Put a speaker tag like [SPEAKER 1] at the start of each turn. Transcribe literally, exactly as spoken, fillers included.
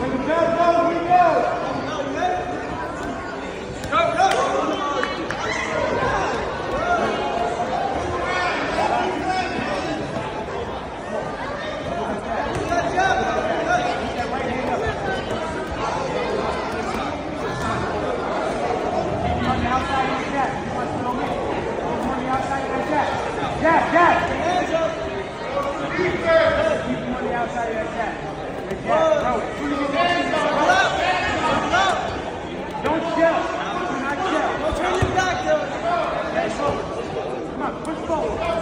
[SPEAKER 1] Jack, Jack! Keep him on the outside of that Jack. Jack, throw it. Don't shell. Do not shell.
[SPEAKER 2] Don't turn your back, Dylan.
[SPEAKER 1] Come on, push forward.